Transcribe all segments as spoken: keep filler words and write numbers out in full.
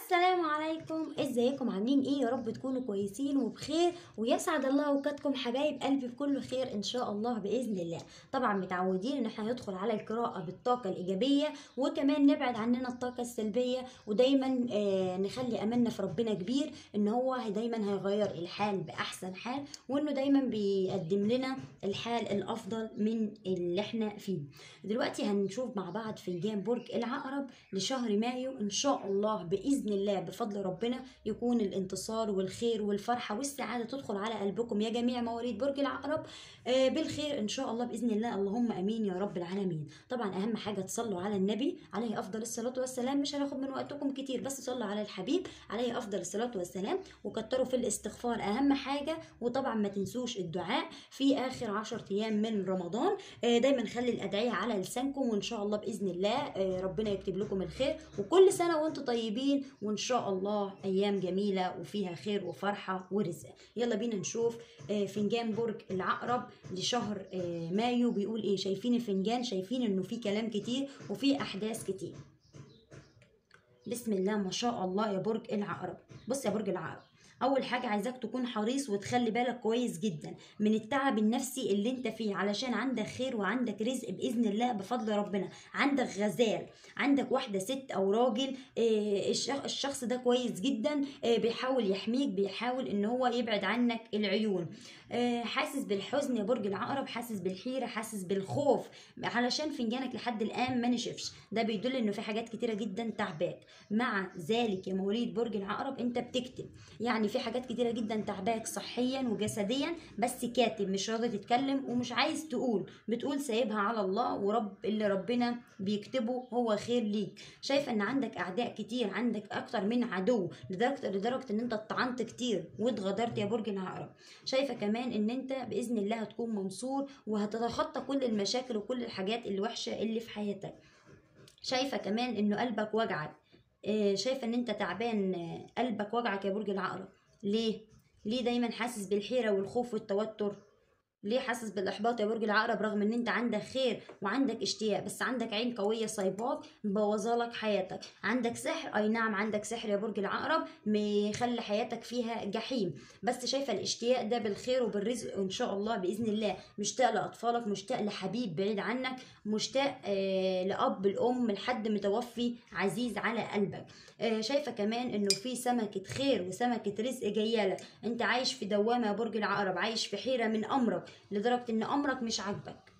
السلام عليكم، ازيكم؟ عاملين ايه؟ يا رب تكونوا كويسين وبخير، ويسعد الله اوقاتكم حبايب قلبي بكل خير ان شاء الله باذن الله. طبعا متعودين ان احنا ندخل على القراءه بالطاقه الايجابيه، وكمان نبعد عننا الطاقه السلبيه، ودايما آه نخلي املنا في ربنا كبير ان هو دايما هيغير الحال باحسن حال، وانه دايما بيقدم لنا الحال الافضل من اللي احنا فيه. دلوقتي هنشوف مع بعض فنجان برج العقرب لشهر مايو ان شاء الله باذن الله بفضل ربنا، يكون الانتصار والخير والفرحه والسعاده تدخل على قلبكم يا جميع مواليد برج العقرب آه بالخير ان شاء الله باذن الله. اللهم امين يا رب العالمين. طبعا اهم حاجه تصلوا على النبي عليه افضل الصلاه والسلام، مش هناخد من وقتكم كتير، بس صلوا على الحبيب عليه افضل الصلاه والسلام، وكتروا في الاستغفار اهم حاجه. وطبعا ما تنسوش الدعاء في اخر عشر ايام من رمضان، آه دايما خلي الادعيه على لسانكم، وان شاء الله باذن الله آه ربنا يكتب لكم الخير، وكل سنه وانتم طيبين، وان شاء الله ايام جميله وفيها خير وفرحه ورزق. يلا بينا نشوف فنجان برج العقرب لشهر مايو بيقول ايه. شايفين الفنجان؟ شايفين انه في كلام كتير وفي احداث كتير. بسم الله ما شاء الله يا برج العقرب. بص يا برج العقرب، اول حاجه عايزاك تكون حريص وتخلي بالك كويس جدا من التعب النفسي اللي انت فيه، علشان عندك خير وعندك رزق باذن الله بفضل ربنا. عندك غزال، عندك واحده ست او راجل، الشخص ده كويس جدا، بيحاول يحميك، بيحاول ان هو يبعد عنك العيون. حاسس بالحزن يا برج العقرب، حاسس بالحيره، حاسس بالخوف، علشان فنجانك لحد الان ما نشفش. ده بيدل انه في حاجات كتيره جدا تعباك. مع ذلك يا مواليد برج العقرب انت بتكتب، يعني في حاجات كتيره جدا تعباك صحيا وجسديا، بس كاتب، مش راضي تتكلم ومش عايز تقول، بتقول سايبها على الله، ورب اللي ربنا بيكتبه هو خير ليك. شايفه ان عندك اعداء كتير، عندك اكتر من عدو، لدرجه لدرجه ان انت اتطعنت كتير واتغدرت يا برج العقرب. شايفه كمان ان انت باذن الله هتكون منصور، وهتتخطى كل المشاكل وكل الحاجات الوحشه اللي في حياتك. شايفه كمان انه قلبك وجعك، شايفه ان انت تعبان، قلبك وجعك يا برج العقرب. ليه ليه دايما حاسس بالحيره والخوف والتوتر؟ ليه حاسس بالاحباط يا برج العقرب رغم ان انت عندك خير وعندك اشتياق؟ بس عندك عين قويه صايباك مبوظالك حياتك. عندك سحر، اي نعم عندك سحر يا برج العقرب مخلي حياتك فيها جحيم، بس شايفه الاشتياق ده بالخير وبالرزق ان شاء الله باذن الله. مشتاق لاطفالك، مشتاق لحبيب بعيد عنك، مشتاق آه لاب الام لحد متوفي عزيز على قلبك. آه شايفه كمان انه في سمكه خير وسمكه رزق جايالك. انت عايش في دوامه يا برج العقرب، عايش في حيره من امرك لدرجة ان امرك مش عاجبك.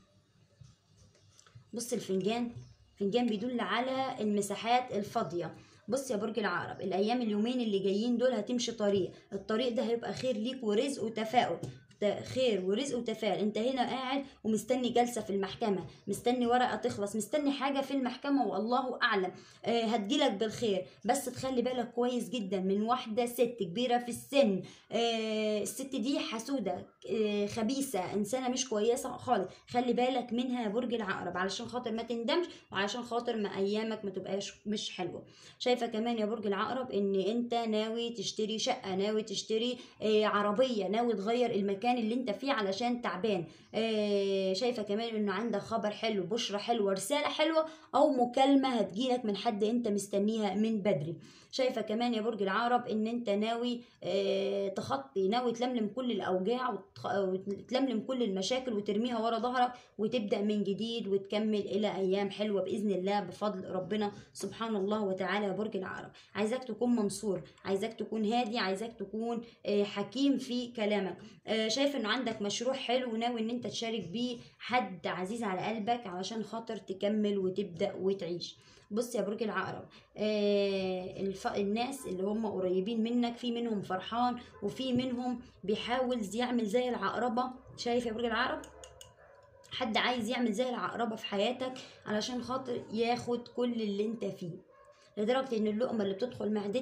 بص الفنجان، فنجان بيدل على المساحات الفاضية. بص يا برج العقرب، الايام اليومين اللي جايين دول هتمشي طريق، الطريق ده هيبقى خير ليك ورزق وتفاؤل، خير ورزق وتفاؤل. انت هنا قاعد ومستني جلسة في المحكمة، مستني ورقة تخلص، مستني حاجة في المحكمة والله اعلم. آه هتجيلك بالخير، بس تخلي بالك كويس جدا من واحدة ست كبيرة في السن. آه الست دي حسودة، آه خبيثة، انسانة مش كويسة خالص. خلي بالك منها يا برج العقرب علشان خاطر ما تندمش، وعلشان خاطر ما ايامك ما تبقاش مش حلوة. شايفة كمان يا برج العقرب ان انت ناوي تشتري شقة، ناوي تشتري آه عربية، ناوي تغير المكان اللي انت فيه علشان تعبان. آه شايفه كمان انه عندك خبر حلو، بشرة حلوه، رساله حلوه، او مكالمه هتجيلك من حد انت مستنيها من بدري. شايفه كمان يا برج العقرب ان انت ناوي آه تخطي، ناوي تلملم كل الاوجاع وتلملم كل المشاكل وترميها ورا ظهرك، وتبدا من جديد وتكمل الى ايام حلوه باذن الله بفضل ربنا سبحان الله وتعالى. يا برج العقرب عايزاك تكون منصور، عايزاك تكون هادي، عايزاك تكون آه حكيم في كلامك. آه شايف انه عندك مشروع حلو وناوي ان انت تشارك بيه حد عزيز على قلبك علشان خاطر تكمل وتبدأ وتعيش. بص يا برج العقرب، آه الف... الناس اللي هم قريبين منك في منهم فرحان وفي منهم بيحاول يعمل زي العقربة. شايف يا برج العقرب حد عايز يعمل زي العقربة في حياتك علشان خاطر ياخد كل اللي انت فيه، لدرجة ان اللقمة اللي بتدخل معدتك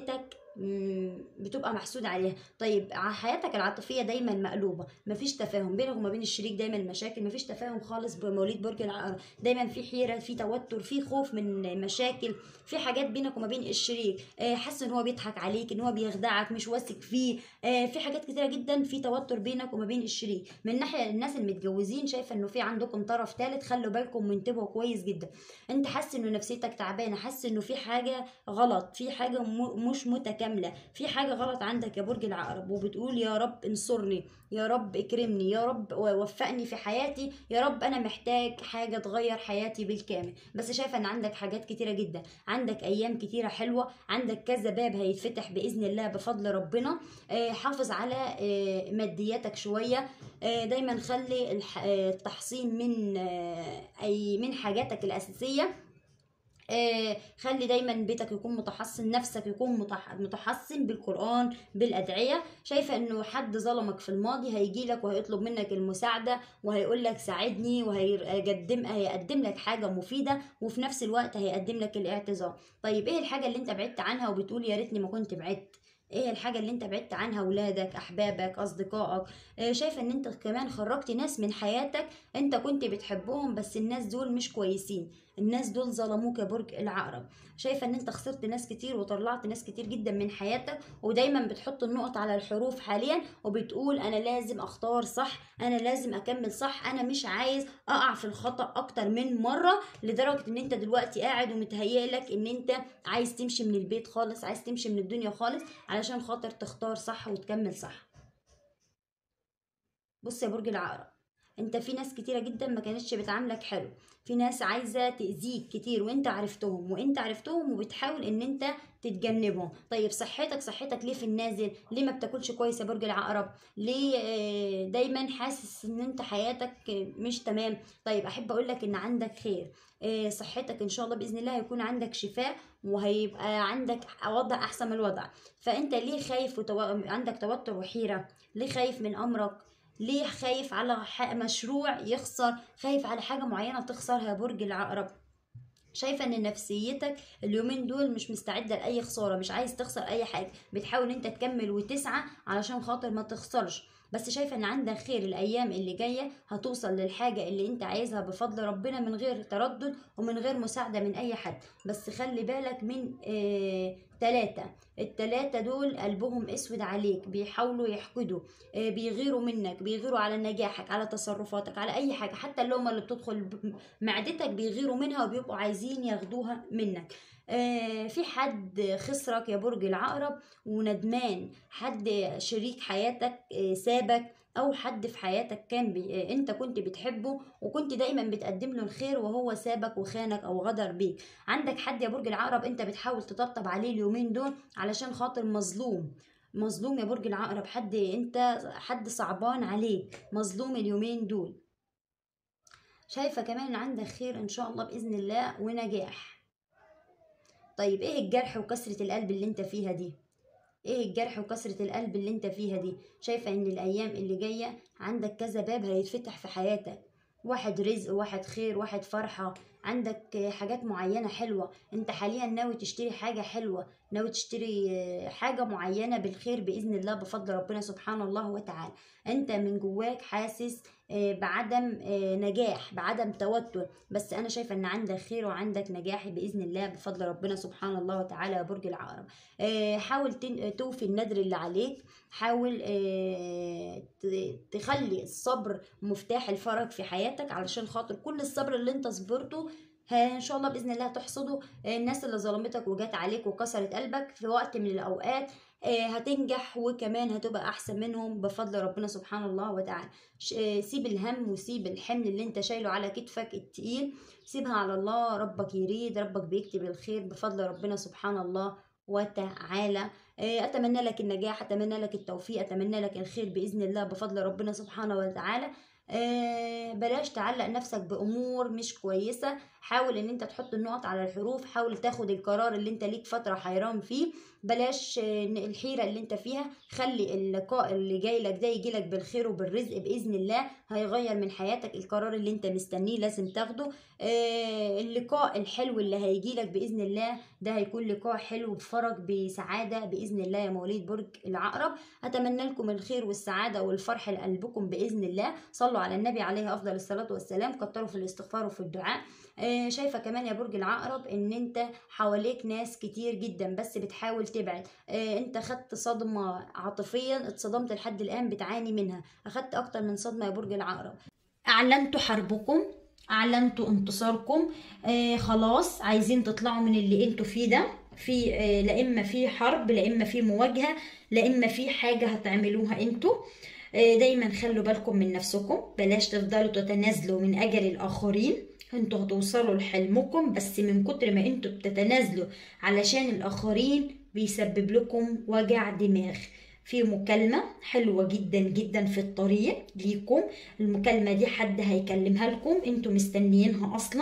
مم، بتبقى محسود عليها. طيب ع- حياتك العاطفيه دايما مقلوبه، مفيش تفاهم بينك وما بين الشريك، دايما مشاكل، مفيش تفاهم خالص بمواليد برج العقرب، دايما في حيره، في توتر، في خوف من مشاكل، في حاجات بينك وما بين الشريك، آه، حاسس ان هو بيضحك عليك، ان هو بيخدعك، مش واثق فيه، آه، في حاجات كتيره جدا، في توتر بينك وما بين الشريك. من ناحيه الناس المتجوزين شايفه انه في عندكم طرف ثالث، خلوا بالكم وانتبهوا كويس جدا. انت حاسس انه نفسيتك تعبانه، حاسس انه في حاجه غلط، في حاجه م- مش متكامله، في حاجه غلط عندك يا برج العقرب، وبتقول يا رب انصرني، يا رب اكرمني، يا رب وفقني في حياتي، يا رب انا محتاج حاجه تغير حياتي بالكامل. بس شايفه ان عندك حاجات كتيره جدا، عندك ايام كتيره حلوه، عندك كذا باب هيتفتح باذن الله بفضل ربنا. آه، حافظ على آه، مادياتك شويه، آه، دايما خلي الح- آه، التحصين من آه، اي من حاجاتك الاساسيه. آه، خلي دايما بيتك يكون متحصن، نفسك يكون متح- متحصن بالقرآن، بالأدعية. شايفة انه حد ظلمك في الماضي هيجي لك وهيطلب منك المساعدة، وهيقول لك ساعدني، وهيقدم هيقدم لك حاجة مفيدة، وفي نفس الوقت هيقدم لك الاعتذار. طيب ايه الحاجة اللي انت بعدت عنها وبتقول يا ريتني ما كنت بعدت؟ ايه الحاجة اللي انت بعدت عنها؟ ولادك، احبابك، اصدقائك. آه، شايفة ان انت كمان خرجت ناس من حياتك انت كنت بتحبهم، بس الناس دول مش كويسين، الناس دول ظلموك يا برج العقرب. شايفه ان انت خسرت ناس كتير وطلعت ناس كتير جدا من حياتك، ودايما بتحط النقط على الحروف حاليا، وبتقول انا لازم اختار صح، انا لازم اكمل صح، انا مش عايز اقع في الخطأ اكتر من مره، لدرجه ان انت دلوقتي قاعد ومتهيئ لك ان انت عايز تمشي من البيت خالص، عايز تمشي من الدنيا خالص، علشان خاطر تختار صح وتكمل صح. بص يا برج العقرب، انت في ناس كتيرة جدا ما كانتش بتعاملك حلو، في ناس عايزة تأذيك كتير، وانت عرفتهم وانت عرفتهم وبتحاول ان انت تتجنبهم. طيب صحتك، صحتك ليه في النازل؟ ليه ما بتاكلش كويس يا برج العقرب؟ ليه آه، دايما حاسس ان انت حياتك مش تمام؟ طيب احب اقول لك ان عندك خير، آه، صحتك ان شاء الله باذن الله هيكون عندك شفاء، وهيبقى عندك وضع احسن من الوضع. فانت ليه خايف وتو... عندك توتر وحيرة؟ ليه خايف من امرك؟ ليه خايف على ح- مشروع يخسر؟ خايف على حاجة معينة تخسرها يا برج العقرب؟ شايفة ان نفسيتك اليومين دول مش مستعدة لأي خسارة، مش عايز تخسر أي حاجة، بتحاول انت تكمل وتسعى علشان خاطر ما تخسرش. بس شايفة ان عندك خير، الأيام اللي جاية هتوصل للحاجة اللي انت عايزها بفضل ربنا، من غير تردد ومن غير مساعدة من أي حد. بس خلي بالك من آه تلاتة، التلاتة دول قلبهم اسود عليك، بيحاولوا يحقدوا، آه، بيغيروا منك، بيغيروا على نجاحك، على تصرفاتك، على اي حاجة، حتى اللقمة اللي بتدخل ب- معدتك بيغيروا منها وبيبقوا عايزين ياخدوها منك. آه، في حد خسرك يا برج العقرب وندمان، حد شريك حياتك آه، سابك، او حد في حياتك كان بي... آه، انت كنت بتحبه وكنت دايما بتقدم له الخير، وهو سابك وخانك او غدر بيك. عندك حد يا برج العقرب انت بتحاول تطبطب عليه اليومين دول علشان خاطر مظلوم، مظلوم يا برج العقرب، حد انت حد صعبان عليك، مظلوم اليومين دول. شايفة كمان ان عندك خير ان شاء الله بإذن الله ونجاح. طيب ايه الجرح وكسرة القلب اللي انت فيها دي؟ ايه الجرح وكسرة القلب اللي انت فيها دي؟ شايفة ان الايام اللي جاية عندك كذا باب هيتفتح في حياتك، واحد رزق، واحد خير، واحد فرحة. عندك حاجات معينة حلوة، انت حاليا ناوي تشتري حاجة حلوة، ناوي تشتري حاجة معينة بالخير بإذن الله بفضل ربنا سبحانه الله وتعالى. انت من جواك حاسس آه، بعدم آه، نجاح، بعدم توتر، بس انا شايفة ان عندك خير وعندك نجاح بإذن الله بفضل ربنا سبحانه الله وتعالى يا برج العقرب. آه، حاول تن- توفي النذر اللي عليك، حاول آه، ت- تخلي الصبر مفتاح الفرج في حياتك، علشان خاطر كل الصبر اللي انت صبرته ها ان شاء الله باذن الله هتحصده. آه، الناس اللي ظلمتك وجات عليك وكسرت قلبك في وقت من الاوقات آه، هتنجح، وكمان هتبقى احسن منهم بفضل ربنا سبحانه الله وتعالى. ش- آه، سيب الهم وسيب الحمل اللي انت شايله على كتفك التقيل، سيبها على الله، ربك يريد، ربك بيكتب الخير بفضل ربنا سبحانه الله وتعالى. آه، اتمنى لك النجاح، اتمنى لك التوفيق، اتمنى لك الخير باذن الله بفضل ربنا سبحانه وتعالى. آه، بلاش تعلق نفسك بامور مش كويسه، حاول ان انت تحط النقط على الحروف، حاول تاخد القرار اللي انت ليك فترة حيران فيه، بلاش الحيرة اللي انت فيها. خلي اللقاء اللي جاي لك ده يجي لك بالخير وبالرزق بإذن الله، هيغير من حياتك. القرار اللي انت مستنيه لازم تاخده. آه اللقاء الحلو اللي هيجي لك بإذن الله ده هيكون لقاء حلو بفرج بسعادة بإذن الله يا مواليد برج العقرب. أتمنى لكم الخير والسعادة والفرح لقلبكم بإذن الله. صلوا على النبي عليه أفضل الصلاة والسلام، كتروا في الاستغفار وفي الدعاء. آه شايفة كمان يا برج العقرب ان انت حواليك ناس كتير جدا بس بتحاول تبعد. آه انت خدت صدمة عاطفيا، اتصدمت لحد الآن بتعاني منها، اخدت اكتر من صدمة يا برج العقرب. اعلنتوا حربكم، اعلنتوا انتصاركم. آه خلاص عايزين تطلعوا من اللي انتوا فيه ده. في آه لا اما في حرب، لا اما في مواجهة، لا اما في حاجة هتعملوها انتوا. آه دايما خلوا بالكم من نفسكم، بلاش تفضلوا تتنازلوا من اجل الاخرين. انتوا هتوصلوا لحلمكم، بس من كتر ما انتوا بتتنازلوا علشان الاخرين بيسبب لكم وجع دماغ. في مكالمة حلوة جدا جدا في الطريق ليكم، المكالمة دي حد هيكلمها لكم انتوا مستنيينها اصلا.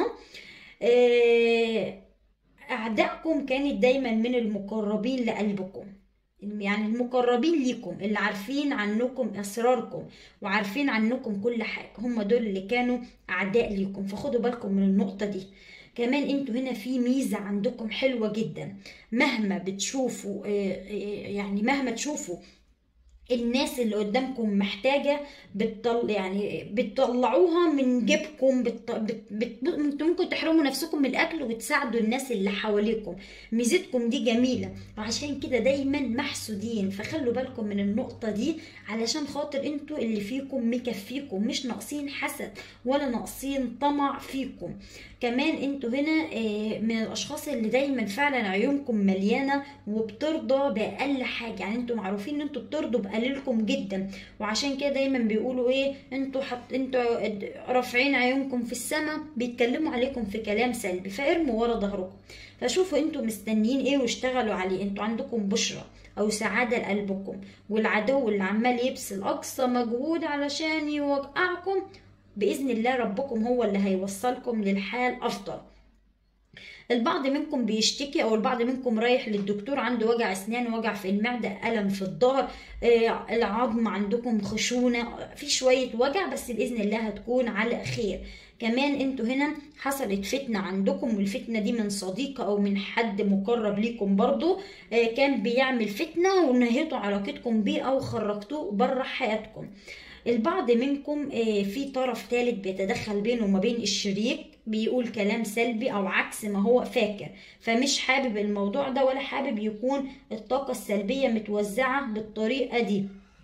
اعدائكم كانت دايما من المقربين لقلبكم، يعني المقربين ليكم اللي عارفين عنكم اسراركم وعارفين عنكم كل حاجة، هم دول اللي كانوا اعداء ليكم، فخدوا بالكم من النقطة دي. كمان انتوا هنا في ميزة عندكم حلوة جدا، مهما بتشوفوا يعني مهما تشوفوا الناس اللي قدامكم محتاجة بتطل يعني بتطلعوها من جيبكم. بت... بت... بت... انتوا ممكن تحرموا نفسكم من الاكل وتساعدوا الناس اللي حواليكم. ميزتكم دي جميلة، وعشان كده دايما محسودين، فخلوا بالكم من النقطة دي علشان خاطر انتوا اللي فيكم مكفيكم، مش ناقصين حسد ولا ناقصين طمع فيكم. كمان انتوا هنا من الاشخاص اللي دايما فعلا عيونكم مليانة وبترضى باقل حاجة، يعني انتوا معروفين ان انتوا بترضوا بقليلكم جدا، وعشان كده دايما بيقولوا ايه، انتوا حط انتوا رافعين عيونكم في السماء، بيتكلموا عليكم في كلام سلبي، فارموا ورا ظهركم. فشوفوا انتوا مستنيين ايه واشتغلوا عليه. انتوا عندكم بشرة او سعادة لقلبكم، والعدو اللي عمال يبذل اقصى مجهود علشان يوقعكم بإذن الله ربكم هو اللي هيوصلكم للحال أفضل. البعض منكم بيشتكي أو البعض منكم رايح للدكتور عنده وجع أسنان، وجع في المعدة، ألم في الظهر، آه العظم عندكم خشونة، في شوية وجع، بس بإذن الله هتكون على خير. كمان انتوا هنا حصلت فتنة عندكم، والفتنة دي من صديق أو من حد مقرب ليكم برضو، آه كان بيعمل فتنة ونهيتوا علاقتكم بيه أو خرجتوه بره حياتكم. البعض منكم في طرف ثالث بيتدخل بينه وما بين الشريك، بيقول كلام سلبي او عكس ما هو فاكر، فمش حابب الموضوع ده ولا حابب يكون الطاقة السلبية متوزعة بالطريقة دي.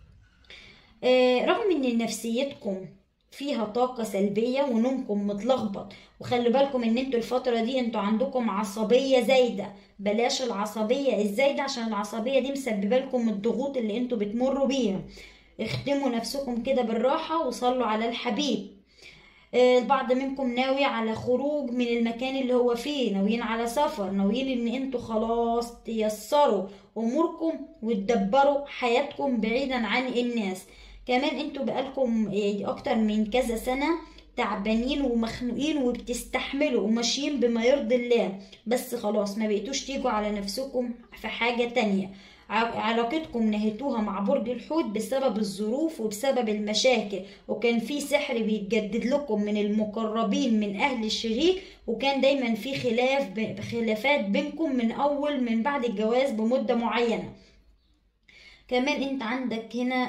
رغم ان نفسيتكم فيها طاقة سلبية ونومكم متلخبط، وخلوا بالكم ان انتوا الفترة دي انتوا عندكم عصبية زايدة، بلاش العصبية الزايدة عشان العصبية دي مسببة لكم الضغوط اللي انتوا بتمروا بيها. اختموا نفسكم كده بالراحة وصلوا على الحبيب. البعض منكم ناوي على خروج من المكان اللي هو فيه، ناويين على سفر، ناويين ان انتوا خلاص تيسروا اموركم وتدبروا حياتكم بعيدا عن الناس. كمان انتوا بقالكم اكتر من كذا سنة تعبانين ومخنوقين وبتستحملوا وماشيين بما يرضي الله، بس خلاص ما بقيتوش تيجوا على نفسكم في حاجة تانية. علاقتكم نهيتوها مع برج الحوت بسبب الظروف وبسبب المشاكل، وكان في سحر بيتجدد لكم من المقربين من اهل الشريك، وكان دايما في خلاف خلافات بينكم من اول من بعد الجواز بمدة معينة. كمان انت عندك هنا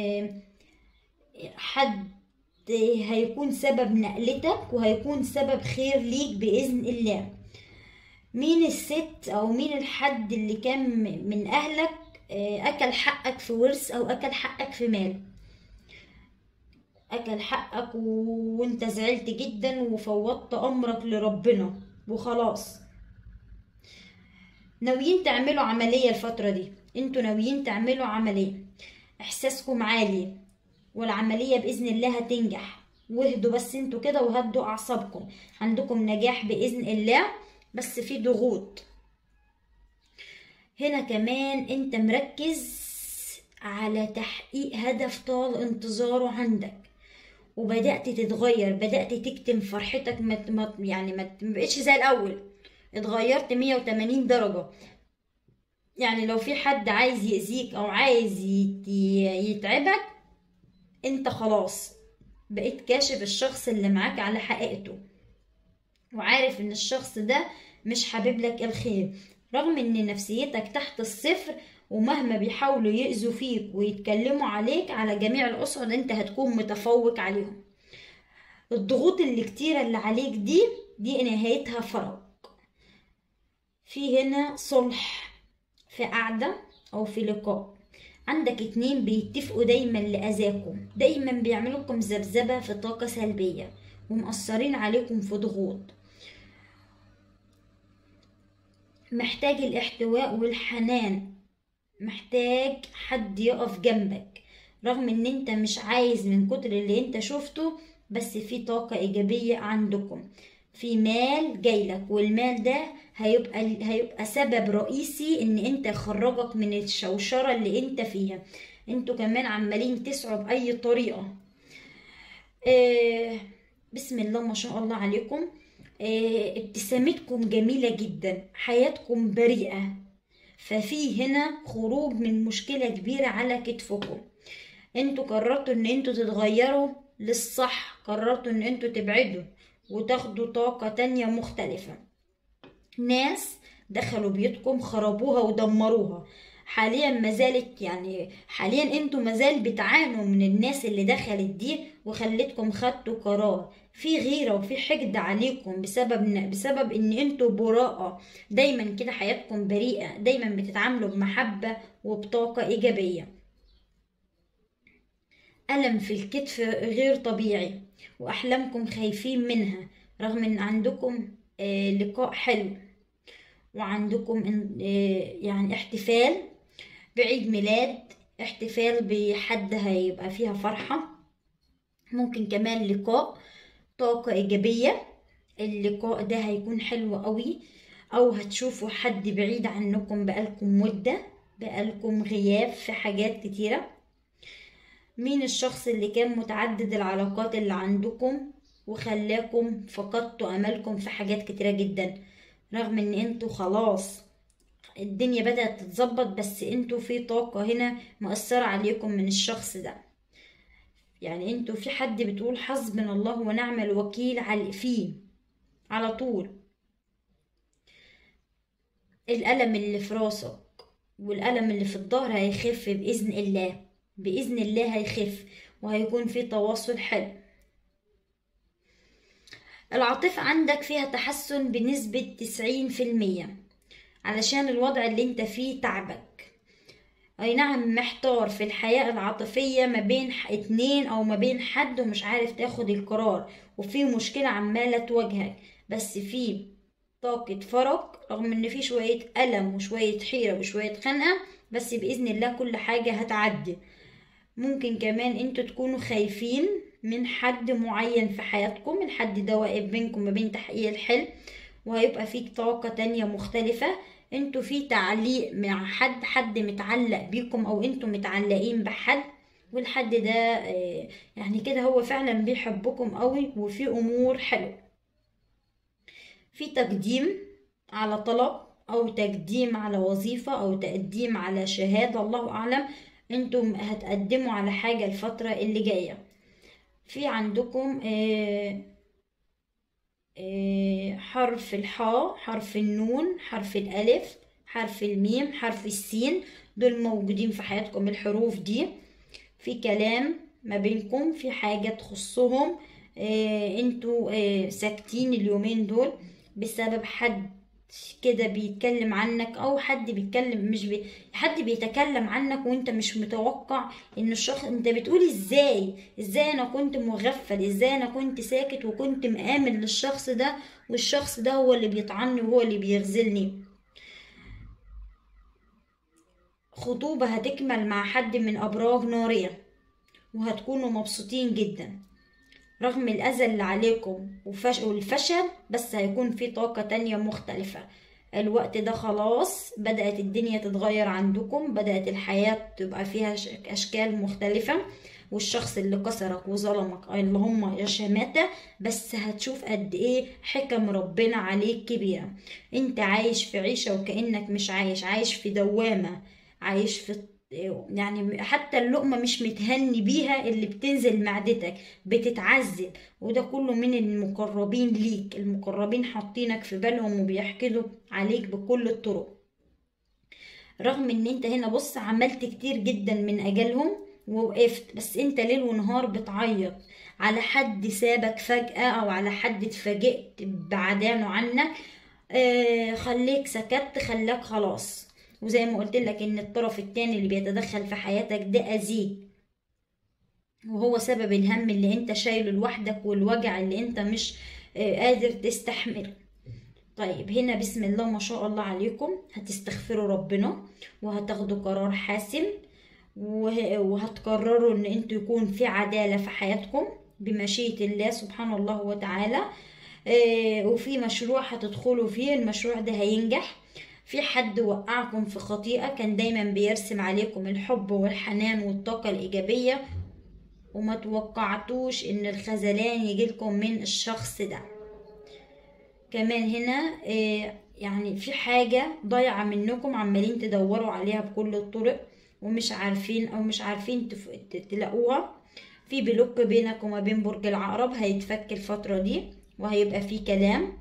حد هيكون سبب نقلتك وهيكون سبب خير ليك بإذن الله. مين الست او مين الحد اللي كان من اهلك اكل حقك في ورث او اكل حقك في مال، اكل حقك وانت زعلت جدا وفوضت امرك لربنا وخلاص. ناويين تعملوا عملية الفترة دي، انتوا ناويين تعملوا عملية، احساسكم عالي والعملية بإذن الله هتنجح، واهدوا بس انتوا كده وهدوا اعصابكم، عندكم نجاح بإذن الله، بس في ضغوط. هنا كمان انت مركز على تحقيق هدف طال انتظاره عندك، وبدأت تتغير، بدأت تكتم فرحتك، ما ما- يعني ما بقتش زي الأول، اتغيرت مية وتمانين درجة. يعني لو في حد عايز يأذيك أو عايز يت- يتعبك، انت خلاص بقيت كاشف الشخص اللي معاك على حقيقته، وعارف ان الشخص ده مش حابب لك الخير، رغم ان نفسيتك تحت الصفر، ومهما بيحاولوا يأذوا فيك ويتكلموا عليك على جميع الأصعد انت هتكون متفوق عليهم. الضغوط اللي كتيرة اللي عليك دي دي نهايتها فرج. في هنا صلح، في قعدة او في لقاء، عندك اتنين بيتفقوا دايما لأذاكم، دايما بيعملوا لكم ذبذبة في طاقة سلبية، ومأثرين عليكم في ضغوط. محتاج الاحتواء والحنان، محتاج حد يقف جنبك، رغم ان انت مش عايز من كتر اللي انت شفته، بس في طاقة ايجابية عندكم، في مال جايلك، والمال ده هيبقى هيبقى سبب رئيسي ان انت يخرجك من الشوشرة اللي انت فيها. انتوا كمان عمالين تسعوا بأي طريقة. آه بسم الله ما شاء الله عليكم. آه ابتسامتكم جميلة جدا، حياتكم بريئة، ففي هنا خروج من مشكلة كبيرة على كتفكم. انتوا قررتوا ان انتوا تتغيروا للصح، قررتوا ان انتوا تبعدوا وتاخدوا طاقة تانية مختلفة. ناس دخلوا بيوتكم خربوها ودمروها، حاليا ما زالت يعني حاليا انتوا مازال بتعانوا من الناس اللي دخلت دي، وخلتكم خدتوا قرار في غيرة وفي حقد عليكم بسبب بسبب ان انتوا براءة. دايما كده حياتكم بريئة، دايما بتتعاملوا بمحبة وبطاقة ايجابية. ألم في الكتف غير طبيعي، واحلامكم خايفين منها، رغم ان عندكم آه لقاء حلو، وعندكم يعني احتفال بعيد ميلاد، احتفال بحد هيبقى فيها فرحة، ممكن كمان لقاء طاقة إيجابية. اللقاء ده هيكون حلو قوي، أو هتشوفوا حد بعيد عنكم بقالكم مدة، بقالكم غياب في حاجات كتيرة. مين الشخص اللي كان متعدد العلاقات اللي عندكم وخلاكم فقدتوا أملكم في حاجات كتيرة جدا، رغم ان انتوا خلاص الدنيا بدأت تتظبط، بس انتوا في طاقة هنا مؤثرة عليكم من الشخص ده. يعني انتوا في حد بتقول حسبنا الله ونعم الوكيل على فيه على طول. الألم اللي في راسك والألم اللي في الظهر هيخف بإذن الله، بإذن الله هيخف، وهيكون في تواصل حلو. العاطفة عندك فيها تحسن بنسبة تسعين في المية، علشان الوضع اللي انت فيه تعبك. اي نعم محتار في الحياة العاطفية ما بين اتنين او ما بين حد ومش عارف تاخد القرار، وفي مشكلة عمالة تواجهك، بس في طاقة فرق، رغم ان في شوية ألم وشوية حيرة وشوية خنقة، بس بإذن الله كل حاجة هتعدي. ممكن كمان انتوا تكونوا خايفين من حد معين في حياتكم، الحد ده واقف بينكم ما بين تحقيق الحلم، وهيبقى فيك طاقة تانية مختلفة. انتوا في تعليق مع حد، حد متعلق بيكم او انتوا متعلقين بحد، والحد ده يعني كده هو فعلا بيحبكم قوي، وفي امور حلوة. في تقديم على طلب، او تقديم على وظيفة، او تقديم على شهادة، الله اعلم انتم هتقدموا على حاجة الفترة اللي جاية. في عندكم آه حرف الحاء، حرف النون، حرف الألف، حرف الميم، حرف السين، دول موجودين في حياتكم الحروف دي. في كلام ما بينكم، في حاجة تخصهم، اه انتوا اه ساكتين اليومين دول بسبب حد كده بيتكلم عنك، او حد بيتكلم مش بي... حد بيتكلم عنك وانت مش متوقع ان الشخص، انت بتقول ازاي ازاي انا كنت مغفل، ازاي انا كنت ساكت وكنت مآمن للشخص ده، والشخص ده هو اللي بيطعني وهو اللي بيغزلني. خطوبة هتكمل مع حد من ابراج نارية، وهتكونوا مبسوطين جدا رغم الأذى اللي عليكم والفشل، بس هيكون في طاقة تانية مختلفة. الوقت ده خلاص بدأت الدنيا تتغير عندكم، بدأت الحياة تبقى فيها أشكال مختلفة، والشخص اللي كسرك وظلمك اللهم يا شماتة، بس هتشوف قد ايه حكم ربنا عليك كبيرة. انت عايش في عيشة وكأنك مش عايش، عايش في دوامة، عايش في يعني حتى اللقمة مش متهني بيها اللي بتنزل معدتك، بتتعذب. وده كله من المقربين ليك، المقربين حاطينك في بالهم وبيحقدوا عليك بكل الطرق. رغم ان انت هنا بص عملت كتير جدا من اجلهم ووقفت، بس انت ليل ونهار بتعيط على حد سابك فجأة او على حد اتفاجئت بعدانه عنك. آه خليك سكت، خلاك خلاص. وزي ما قلت لك ان الطرف التاني اللي بيتدخل في حياتك ده اذيك، وهو سبب الهم اللي انت شايله لوحدك والوجع اللي انت مش آه قادر تستحمله. طيب هنا بسم الله ما شاء الله عليكم هتستغفروا ربنا وهتاخدوا قرار حاسم، وهتقرروا ان انتوا يكون في عدالة في حياتكم بمشيئة الله سبحانه الله وتعالى. اه وفي مشروع هتدخلوا فيه، المشروع ده هينجح. في حد وقعكم في خطيئة كان دايما بيرسم عليكم الحب والحنان والطاقة الإيجابية، وما توقعتوش ان الخذلان يجيلكم من الشخص ده. كمان هنا يعني في حاجة ضايعة منكم عمالين تدوروا عليها بكل الطرق ومش عارفين او مش عارفين تلاقوها. في بلوك بينك وما بين برج العقرب هيتفك الفترة دي وهيبقى في كلام.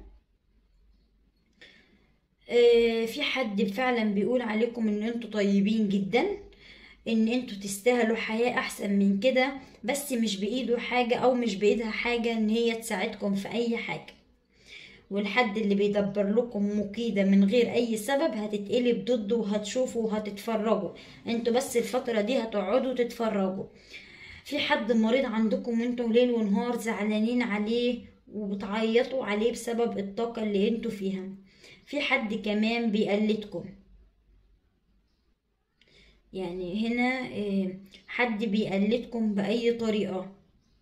في حد فعلا بيقول عليكم ان انتوا طيبين جدا، ان انتوا تستاهلوا حياة احسن من كده، بس مش بايده حاجة او مش بايدها حاجة ان هي تساعدكم في اي حاجة. والحد اللي بيدبر لكم مكيدة من غير اي سبب هتتقلب ضده وهتشوفوا وهتتفرجوا. انتوا بس الفترة دي هتقعدوا تتفرجوا. في حد مريض عندكم وانتوا ليل ونهار زعلانين عليه وبتعيطوا عليه بسبب الطاقة اللي انتوا فيها. في حد كمان بيقلدكم، يعني هنا حد بيقلدكم بأي طريقة.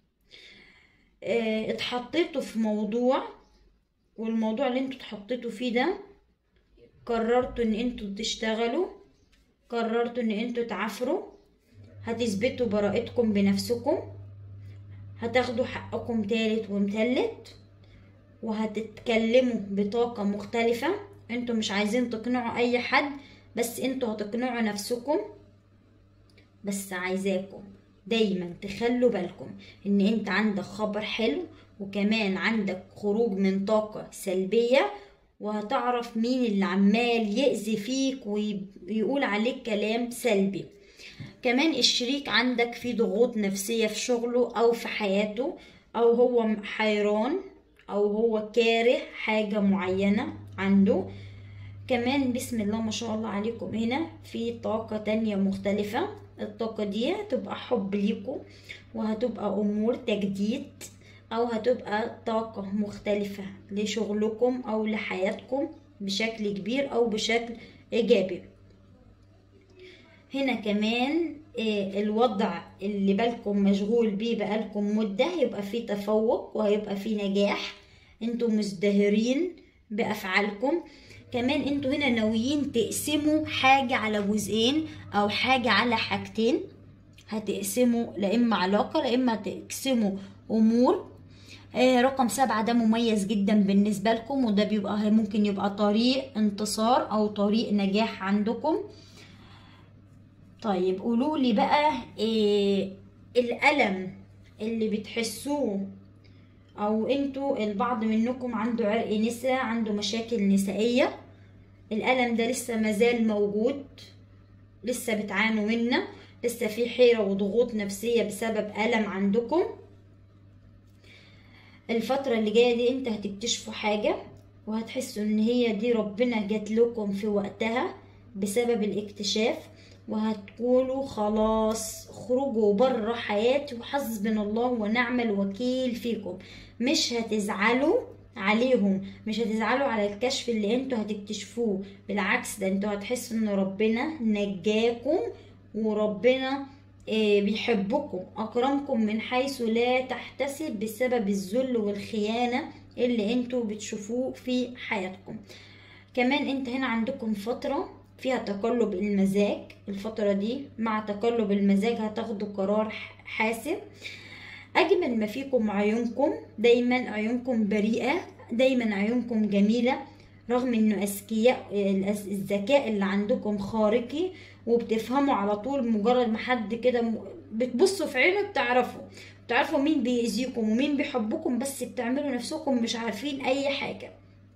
اتحطيتوا في موضوع، والموضوع اللي انتوا اتحطيتوا فيه ده قررتوا ان انتوا تشتغلوا، قررتوا ان انتوا تعافروا، هتثبتوا براءتكم بنفسكم، هتاخدوا حقكم تالت ومتلت، وهتتكلموا بطاقة مختلفة. انتوا مش عايزين تقنعوا اي حد، بس انتوا هتقنعوا نفسكم. بس عايزاكم دايما تخلوا بالكم ان انت عندك خبر حلو، وكمان عندك خروج من طاقة سلبية، وهتعرف مين اللي عمال يأذي فيك ويقول عليك كلام سلبي. كمان الشريك عندك فيه ضغوط نفسية في شغله او في حياته، او هو حيران او هو كاره حاجة معينة عنده. كمان بسم الله ما شاء الله عليكم هنا في طاقة تانية مختلفة. الطاقة دي هتبقى حب ليكم، وهتبقى امور تجديد، او هتبقى طاقة مختلفة لشغلكم او لحياتكم بشكل كبير او بشكل ايجابي. هنا كمان الوضع اللي بالكم مشغول بيه بقالكم مدة هيبقى فيه تفوق وهيبقى فيه نجاح. انتوا مزدهرين بافعالكم. كمان انتوا هنا ناويين تقسموا حاجة على جزئين او حاجة على حاجتين. هتقسموا لا اما علاقة لا اما تقسموا امور. آه رقم سبعة ده مميز جدا بالنسبة لكم، وده بيبقى ممكن يبقى طريق انتصار او طريق نجاح عندكم. طيب قولوا لي بقى إيه الألم اللي بتحسوه، او انتوا البعض منكم عنده عرق نساء، عنده مشاكل نسائية. الألم ده لسه مازال موجود، لسه بتعانوا منه، لسه في حيرة وضغوط نفسية بسبب ألم عندكم. الفترة اللي جاية دي انت هتكتشفوا حاجة وهتحسوا ان هي دي ربنا جات لكم في وقتها بسبب الاكتشاف، وهتقولوا خلاص خرجوا بره حياتي وحسبنا الله ونعم الوكيل فيكم. مش هتزعلوا عليهم، مش هتزعلوا على الكشف اللي انتوا هتكتشفوه، بالعكس ده انتوا هتحسوا ان ربنا نجاكم، وربنا بيحبكم، اكرمكم من حيث لا تحتسب بسبب الذل والخيانة اللي انتوا بتشوفوه في حياتكم. كمان انت هنا عندكم فترة فيها تقلب المزاج الفترة دي، مع تقلب المزاج هتاخدوا قرار حاسم. أجمل ما فيكم عيونكم، دايما عيونكم بريئة، دايما عيونكم جميلة، رغم انه اذكياء، الذكاء اللي عندكم خارقي، وبتفهموا على طول مجرد ما حد كده بتبصوا في عينه بتعرفوا بتعرفوا مين بيأذيكم ومين بيحبكم، بس بتعملوا نفسكم مش عارفين اي حاجة.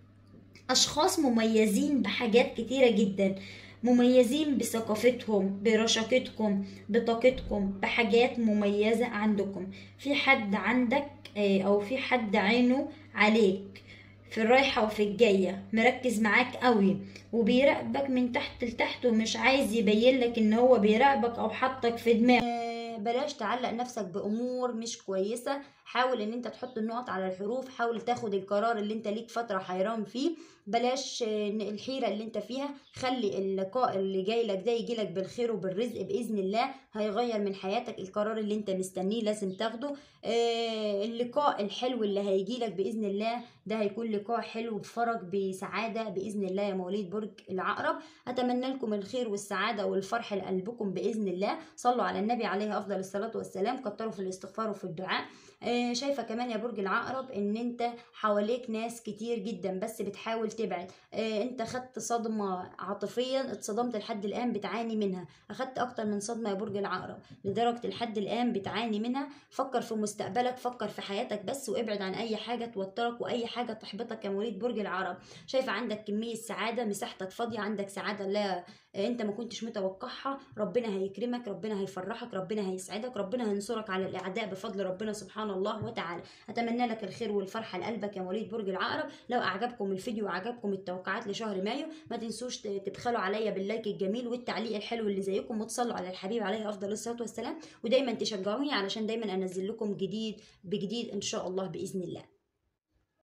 اشخاص مميزين بحاجات كتيرة جدا، مميزين بثقافتهم، برشاقتكم، بطاقتكم، بحاجات مميزة عندكم. في حد عندك او في حد عينه عليك في الرايحة وفي الجاية، مركز معاك قوي وبيراقبك من تحت لتحت، ومش عايز يبين لك ان هو بيراقبك او حطك في دماغه. بلاش تعلق نفسك بامور مش كويسه، حاول ان انت تحط النقط على الحروف، حاول تاخد القرار اللي انت ليك فتره حيران فيه، بلاش الحيره اللي انت فيها. خلي اللقاء اللي جاي لك ده يجي لك بالخير وبالرزق باذن الله، هيغير من حياتك. القرار اللي انت مستنيه لازم تاخده. اللقاء الحلو اللي هيجي لك باذن الله ده هيكون لقاء حلو بفرج بسعاده باذن الله يا مواليد برج العقرب. اتمنى لكم الخير والسعاده والفرح لقلبكم باذن الله. صلوا على النبي عليه افضل الصلاه والسلام، كتروا في الاستغفار وفي الدعاء. آه شايفه كمان يا برج العقرب ان انت حواليك ناس كتير جدا بس بتحاول تبعد. آه انت خدت صدمه عاطفيا، اتصدمت لحد الان بتعاني منها، اخدت اكتر من صدمه يا برج العقرب لدرجه لحد الان بتعاني منها. فكر في مستقبلك، فكر في حياتك بس، وابعد عن اي حاجه توترك واي حاجه تحبطك يا مواليد برج العقرب. شايفه عندك كميه سعاده، مساحتك فاضيه، عندك سعاده لا انت ما كنتش متوقعها. ربنا هيكرمك، ربنا هيفرحك، ربنا هيسعدك، ربنا هينصرك على الاعداء بفضل ربنا سبحانه الله وتعالى. اتمنى لك الخير والفرحه لقلبك يا مواليد برج العقرب. لو اعجبكم الفيديو وعجبكم التوقعات لشهر مايو، ما تنسوش تبخلوا عليا باللايك الجميل والتعليق الحلو اللي زيكم، وتصلوا على الحبيب عليه افضل الصلاه والسلام، ودايما تشجعوني علشان دايما انزل لكم جديد بجديد ان شاء الله باذن الله.